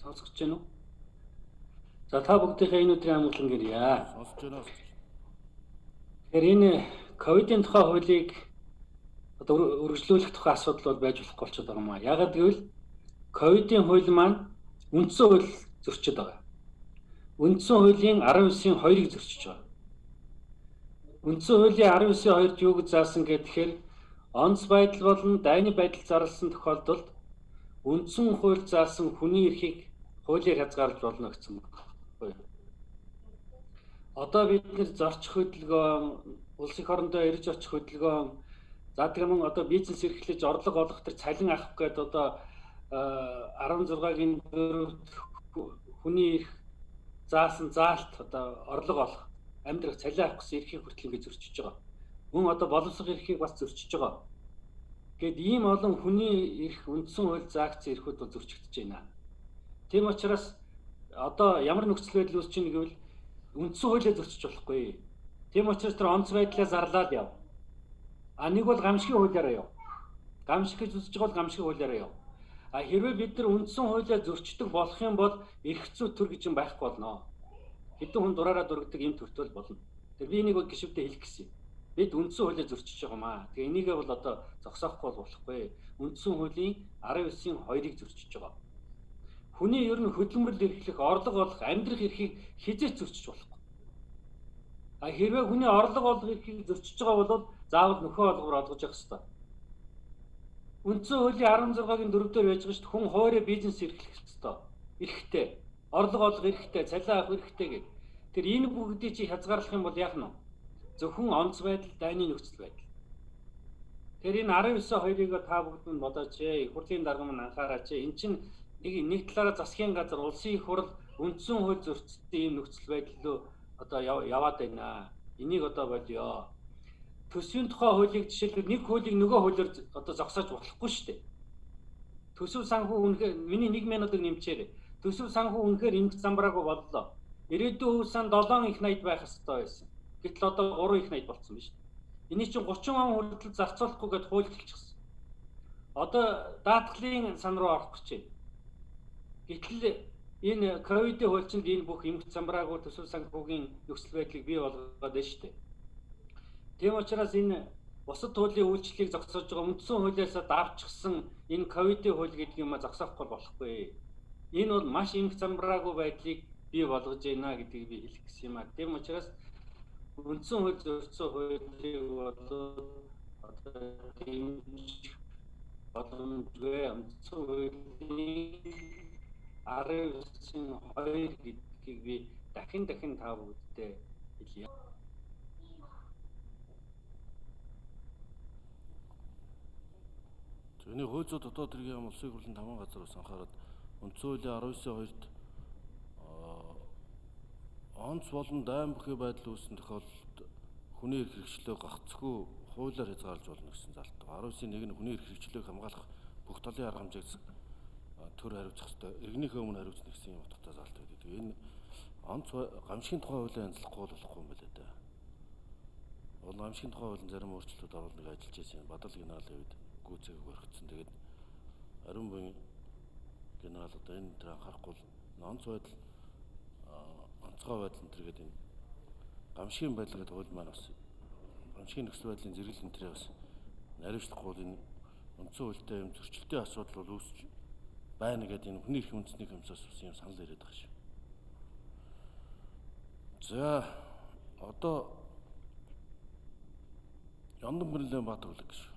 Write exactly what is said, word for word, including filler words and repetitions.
Сонсогч байна уу? За та бүгдийнхээ энэ өдрийн амгалан гэрье. Сонсож байна. Тэгэхээр энэ ковидын тухай хуулийг одоо үргэлжлүүлэх тухай асуудал бол байж болохгүй болчиход байгаа юм аа. Яагаад гэвэл ковидын хууль маань үндсэн хууль зөрчиж байгаа. Үндсэн хуулийн арван девятын хоёрыг зөрчиж байгаа. Үндсэн хуулийн арван девятын хоёрт юу гэж заасан гэхээр онц байдал болон дайны байдал зарласан тохиолдолд үндсэн хууль заасан хүний эрхийг хуулиар хязгаарлаж болно гэсэн үг. Одоо бид нэр зорчих хөдөлгөөн, улс их орондоо ирж очих хөдөлгөөн, за тэгмэн одоо бизнес эрхлэж орлого олох төр цалин авах гэдэг одоо арван зургагийн дөрөвт хүний эрх заасан заалт одоо орлого олох, амьдрах, цалин авах гэсэн эрхийг хүртэл ингэ зөрчиж байгаа. Мөн одоо боловсрох эрхийг бас зөрчиж байгаа. Гэт ийм олон хүний эрх үндсэн хууль заагдсан эрхүүд бол зөрчигдөж байна. Тийм учраас одоо ямар нөхцөл байдал үүсэж байна гэвэл үндсэн хуулиа зөрчиж болохгүй. Тийм учраас тэр онц байдлаа зарлаад яв. А нэг бол гамшигын хуулиараа яв. Гамшиг гэж үзэж байгаа бол гамшигын хуулиараа яв. А хэрвээ бид нар үндсэн хуулиа зөрчдөг болох юм бол эрх зүй төр гэж юм байхгүй болно. Хэдэн хүн дураараа дургдаг юм төртөл болно. Тэр би энийг гişвдээ хэлэх гэсэн. Бид үндсэн хуулиа зөрчиж байгаа маа. Тэгээ энийгээ бол одоо зогсоохгүй болохгүй. Үндсэн хуулийн арван девятын хоёрыг зөрчиж байгаа. Хүний ер нь хөдөлмөрлөл эрхлэх, орлого олох, амьдрах эрхийг хизээч зөрчиж болохгүй. А хэрвээ хүний орлого олох эрхийг зөрчиж байгаа бол заавал нөхөө олгоор олгож явах ёстой. Үндсэн хуулийн арван зургагийн дөрөв дээр байж байгаа шүү дээ. Хүн хоороо бизнес эрхлэх ёстой. Эрхтэй. Орлого олох эрхтэй, цалин авах эрхтэй гэх. Тэр энэ бүгдийг чи хязгаарлах юм бол яах нь вэ? Зөвхөн онц байдал, дайны нөхцөл байдал. Тэр энэ арван девятын хоёрыг та бүгд нь бодооч ээ. Их хурлын дарга маань анхаараач ээ. Эн чинь нэг нэг талаараа засгийн газар, улсын их хурл үндсэн хууль зөрчсөн ийм нөхцөл байдал руу одоо яваад байна. Энийг одоо болио. Төсвийн тухай хуулийг жишээлбэл нэг хуулийг нөгөө хуулиар одоо зогсоож болохгүй шүү дээ. Төсөв санхүү үнэхээр миний нэг минутыг нэмчээрэй. Төсөв санхүү үнэхээр эмх замбраагүй боллоо. Ирээдүйн өв сан долоон их найд байх ёстой байсан. Гэтэл одоо гурван их найд болсон биз дээ. Энийг чинь гурван он хүртэл зарцуулахгүй гэд хууль хэлчихсэн. Одоо даатгалын сан руу орох гэж байна. Гэтэл энэ ковидын хуульчинд энэ бүх эмх замбраагүй төсөв санхүүгийн нөхцөл байдлыг бий болгоод байна шүү дээ. Тийм учраас энэ бусад хуулийн үйлчлэлийг зогсоож байгаа үндсэн хуулиас давчсан энэ ковидын хууль гэдэг юм а зогсоохгүй болохгүй. Энэ бол маш эмх замбраагүй байдлыг бий болгож байна гэдгийг би хэлэх гэсэн юм а. Тийм учраас үндсэн хууль зөрчсөн хуулийг бол одоо дэмжих боломжгүй. Үндсэн хуулийн арван девятын хоёр гэдгийг би дахин дахин та бүгдтэй хэлье. Зөвхөн хууль зүйн дотоод хэргийн яам улсын хурлын таман газраас анхаарал үндсэн хуулийн арван девятын хоёрт онц болон дайн бүхий байдал үүссэн тохиолдолд хүний эрх хэрэгчлөө гагцгүй хуулиар хязгаарлаж болно гэсэн залт байна. арван девятын нэг нь хүний эрх хэрэгчлөөг хамгаалах бүх талын арга хэмжээг төр хариуцах ёстой. Иргэнийхээ өмнө хариуцна гэсэн юм утгатай залт байдаг. Энэ онц гамшигын тухай хуулиар янзлахгүй болохгүй юм байна да. Бол гамшигын тухай хуулийн зарим өөрчлөлтүүд оруулныг ажиллаж байсан. Бадал генералын үед гүйцээг өргөцсөн. Тэгээд ариун буян генерал одоо энэ төр анхаарахгүй онц байдал онцгой байдал энэ гэдэг энэ гамшигын байдал гэдэг хууль маань бас гамшигын нөхцөл байдлын зэрэглэл энэ төрөө бас наривчлахгүй энэ үндсэн хуультай юм зөрчилтэй асуудал бол үүсч байна гэдэг энэ хүний эрхийн үндэсний комиссаас бас юм санал ирээд байгаа шүү. За одоо Яндан Бэрлэн Баатар үлэг гэж.